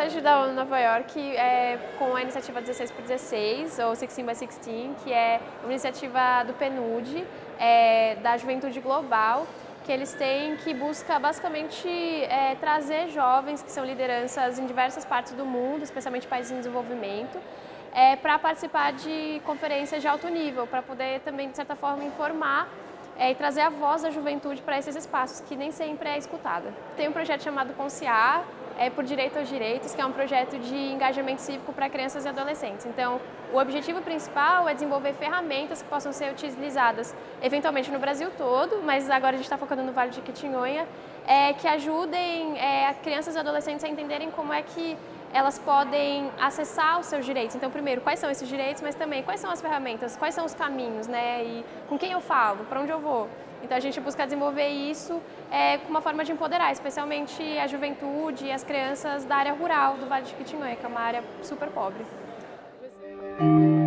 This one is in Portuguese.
hoje da ONU Nova York é com a iniciativa 16x16, ou 16x16, que é uma iniciativa do PNUD, da Juventude Global, que eles têm, que busca basicamente trazer jovens que são lideranças em diversas partes do mundo, especialmente países em desenvolvimento, para participar de conferências de alto nível, para poder também, de certa forma, informar e trazer a voz da juventude para esses espaços, que nem sempre é escutada. Tem um projeto chamado Conciar, por Direito aos Direitos, que é um projeto de engajamento cívico para crianças e adolescentes. Então, o objetivo principal é desenvolver ferramentas que possam ser utilizadas, eventualmente no Brasil todo, mas agora a gente está focando no Vale de Jequitinhonha, que ajudem crianças e adolescentes a entenderem como é que elas podem acessar os seus direitos. Então, primeiro, quais são esses direitos, mas também quais são as ferramentas, quais são os caminhos, né? E com quem eu falo, para onde eu vou. Então, a gente busca desenvolver isso com uma forma de empoderar, especialmente a juventude e as crianças da área rural do Vale de Jequitinhonha, que é uma área super pobre.